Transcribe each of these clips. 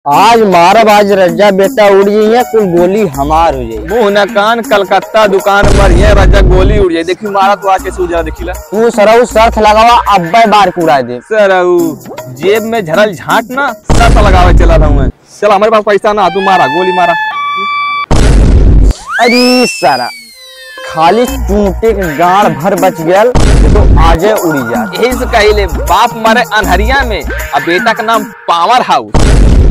आज मारा बाज रजा बेटा उड़ जाइए कुल गोली हमार हो जाए। मुंह न कान कलकत्ता दुकान पर ये रजा गोली उड़ जाए। देखी मारा तो आके सूझा देखिला तू सरऊ शर्त लगावा अब्बे बार कुड़ा दे। सरऊ जेब में झरल झाट ना शर्त लगावे चला था मैं। चल हमारे पास पैसा ना तू मारा गोली मारा। अरे सारा खाली चूंटे के गाड़ भर बच गया तो आजे उड़ी जा। यही से कहिले बाप मारे अनहरिया में अब बेटा का नाम पावर हाउस।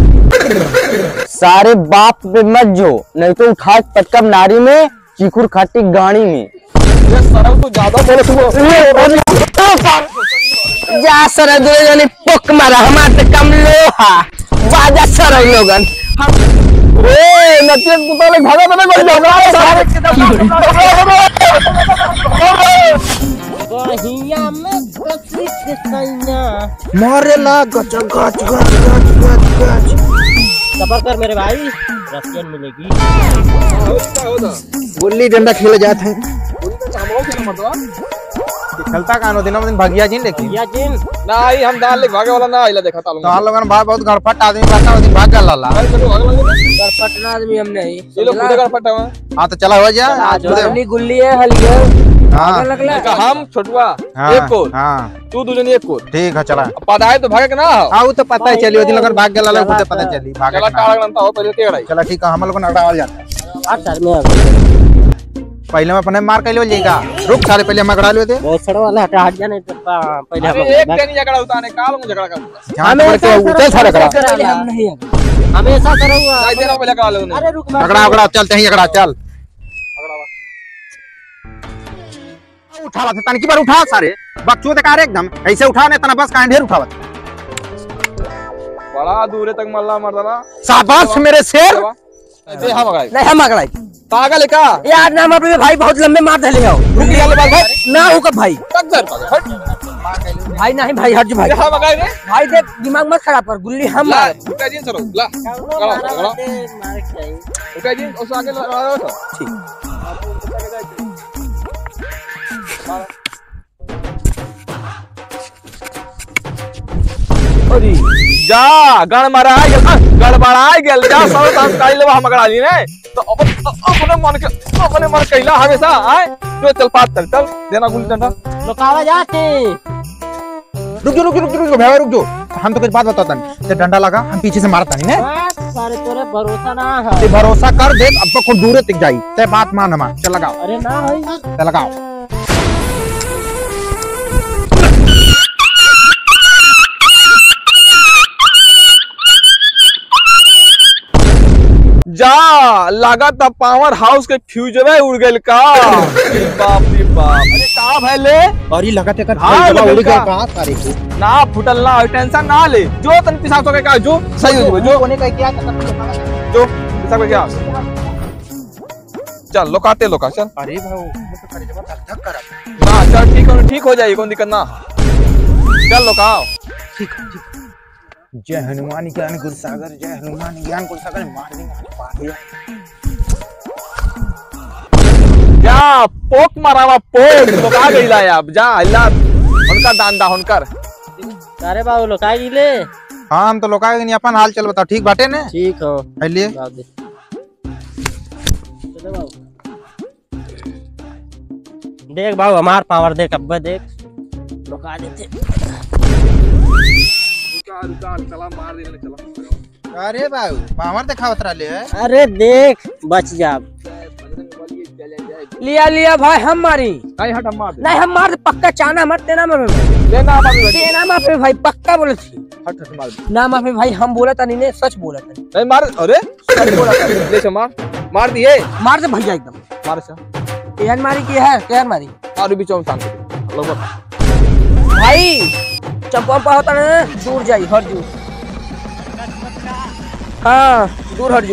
सारे बाप पे मत जो नहीं तो उठा पटकब नारी में चीकुर खाटी गाड़ी में। ये सरऊ तो ज्यादा बोले जा सर दो पोक मारा हमारे कम लोहा बाजा सर लोगन नतियन कुत्ता ले भागा बने बोल गहिया में कसी खिसैया मारेला गच गच गच गच गच गच। सबर कर मेरे भाई रसियन मिलेगी। गुल्ली डंडा खेले जाते हैं। खेलता कानो दिन दिन भागिया जिन देखी या जिन ना आई हम दाल ले भागे वाला ना आइला देखा तालू। तो हम लोगन भाई बहुत गड़फट आदमी रहता है दिन भाग गया लाला। पटना आदमी हम नहीं ये लोग खुद गड़फट है। हां तो चला हो जा जोनी गुल्ली है हलिया। हां लगला हम छोटवा एक कोर हां तू दूजनी एक कोर ठीक है चला। पता है तो भागे के ना हां वो तो पता ही चली दिन लोगन भाग गया लाला खुद पता चली भागे चला काला गणता हो पहले के लड़ाई। चला ठीक है हम लोगन अड़ावल जाता 8 साल में पहले में अपने मार के ले जाएगा। रुक सारे पहले हम अगड़ा ले थे बहुत सड़ा वाला हटा हट जाने तो पहले हम एक दिन झगड़ा होता है काल में झगड़ा करता ध्यान पड़ के उतर सारे करा हम नहीं हमेशा करूंगा। नहीं देना पहले काल में। अरे रुक अगड़ा अगड़ा चलते हैं अगड़ा चल उठावा था तनकी बार उठा सारे बच्चों तक आ एकदम ऐसे उठा नहीं तना बस काहे ढेर उठावा बड़ा दूर तक मल्ला मरदला शाबाश मेरे शेर। दे हम गए नहीं हम अगड़ा पागल है का यार नाम अपने भाई बहुत लंबे मार धले हो रुक गया ले बाल ना हो कब भाई तक हट भाई नहीं भाई हट जा भाई हम गए रे भाई देख दिमाग मत खराब कर गुल्ली हम ला मार उठा जिन सरो ला गड़ा उठा जिन उस आगे लगा दो ठीक अरे जा गण मारा गड़बड़ा गेल जा सब तास काई लेवा हम गड़ा ली ने तो अपने मन कहला हमेशा आए जो चल पात चल देना गुल्ली डंडा लुकावा जाते रुक जो भैया रुक जो हम तो कुछ बात बताता नहीं ते डंडा लगा हम पीछे से मारता नहीं ने सारे तोरे भरोसा ना है ते भरोसा कर देख अब तो खुद दूर तक जाई ते बात मान हमार चल लगाओ अरे ना भाई ते लगाओ जा लगा था पावर हाउस के फ्यूजवे उड़ गइल का। बाप रे बाप अरे का भले और ये लगाते कर हाँ, उड़ गया का। कहां सारे को ना फुटल ना टेंशन ना ले जो तन पिसा तो का जो सही हो जो कोने का क्या जो पिसा को क्या चल लोकाते लोका चल। अरे भाऊ तो करे जब धक कर ना चल ठीक हो जाएगी कोई दिक्कत ना चल लोकाओ ठीक जय हनुमान ज्ञान गुण सागर जय हनुमान ज्ञान गुण सागर मार देंगे जा पोक मारावा पोक लोका गइला अब जा अल्लाह उनका दांदा हुनकर अरे बाबू लुका गिले हां हम तो लोका नहीं अपन हाल चल बताओ ठीक बाटे ने ठीक हो पहले चलो बाबू देख बाबू हमार पावर देख अब्बे देख लुका देते रुका चला मार देने चला। अरे भाऊ पावर दिखावत रहले है अरे देख बच जा लिया भाई हम मारी नहीं हट हम मार दे नहीं हम मार पक्का चाना मत तेना में देना मार दे तेना में भाई पक्का बोले थी हट मार दे ना में भाई हम बोला था नहीं सच बोला था नहीं मार अरे सच बोला था ले से मार दिए मार दे भैया एकदम मार से केहन मारी की है केहन मारी और भी चौम शांत लोग भाई चंपा होता ना दूर जाई हट जू हाँ दूर हट जू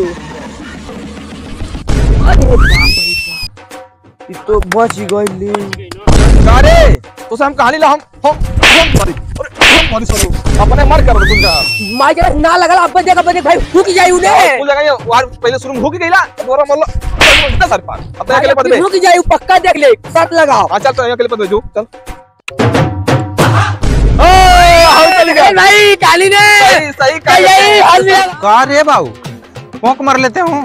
अरे बाप रे बाप तो बच गई अरे तो हम कहानी ला हम मारी अरे हम मारी सरो अपने मार कर गुल जा मार के ना लगल अब देख भाई हुक जाई उने गुल जगह वार पहले शुरू हुक गईला दोरा मल्ला कितना सर पार अपने अकेले पद में हुक जाई पक्का देख ले शर्त लगाओ हां चल तो अकेले पद में जो चल हाउ चली गया भाई काली ने सही सही काली का रे बाबू पोंक मार लेते हूँ।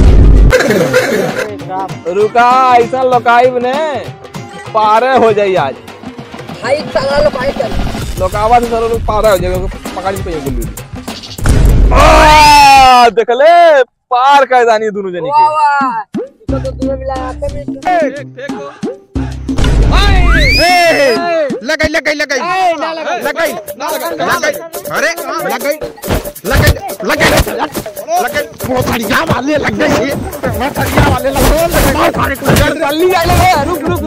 रुका ऐसा लोकाई ने पारे हो जाई आज भाई साला लो पाए चल लोकावा से सारे लोग पारा हो जाएगा पकड़ पे गुल्ली देखले पार कर जानी दोनों जनी वाह के वाह इसको तो तुम्हें मिला आते में लगाई लगाई लगाई ना लगा लगाई लगाई अरे लगाई लगाई लगाई लगाई बहुत बढ़िया वाले लग गई बहुत बढ़िया वाले लग गए बहुत सारे को जल्दी आ लगा रुक रुक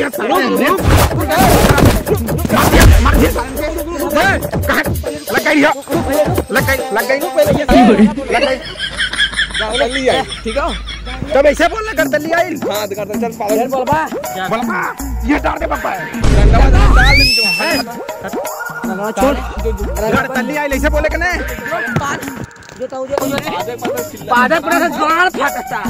लगाई लगाई लगाई जल्दी आई ठीक है तब ऐसे बोलना कर दली आई हां कर चल पागल बोल बा बोलबा ये डाल दे पापा डंडा डाल दे लगा छोड़ घर दली आई ऐसे बोले कि नहीं जो तो जो आधे मतलब पादे पर से गाड़ फाटता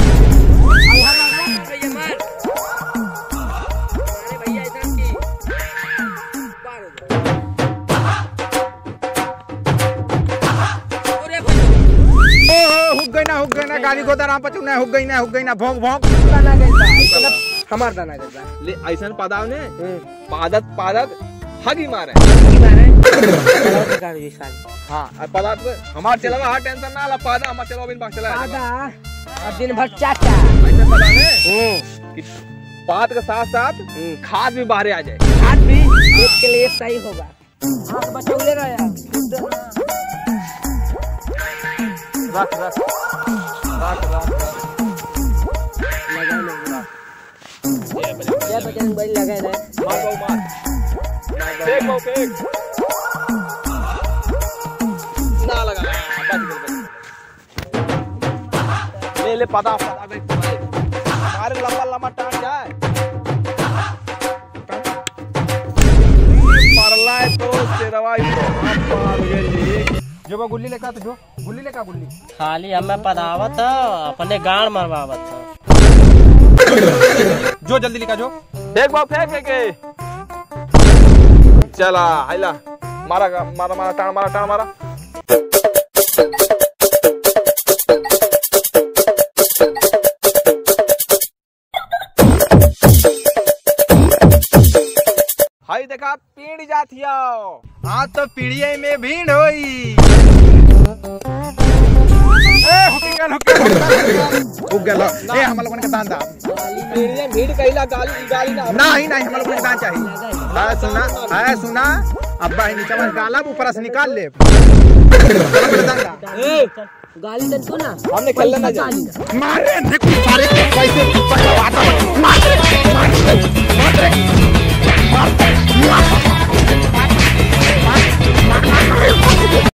हुक गई ना गाली गोदाराम पर चुना हुक गई ना भौंक भौंक दाना गई मतलब हमार दाना गई ले ऐसा पादाव ने पादत हगी मारे गाड़ी साल हां पादत हमार चलावा हां टेंशन ना ला पादा हमार चलावा बिन बाग चला पादा अब दिन भर चाचा ऐसा पता ने कि पाद के साथ साथ खाद भी बाहर आ जाए आज भी एक के लिए सही होगा हाथ बचौले रहा यार रख रख ये बजरंग बली लगे रे मार गो मार फेंक गो फेंक ना लगा बच गए ले ले पता बे मारे लंबा लंबा टांग जाए मारला है तो तेरवा मार गई जो गुल्ली लेका तो जो गुल्ली लेका गुल्ली खाली हमें पदावत है अपने गाड़ मरवावत है जो जल्दी लिखा जो फेंक बा फेंक के चला आइला मारा मारा मारा टाण मारा हाय देखा पीढ़ जाथिया हाँ तो पीढ़िये में भीड़ होई हुक गया ए हम लोगन के दान दा भीड़ कहिला गाली ना नहीं हम लोगन के दान चाहिए है सुना अब्बा ही नीचे में गाला ऊपर से निकाल ले गाली दन को ना हमने खेलना ना जा मारे ने कुछ सारे पैसे मारे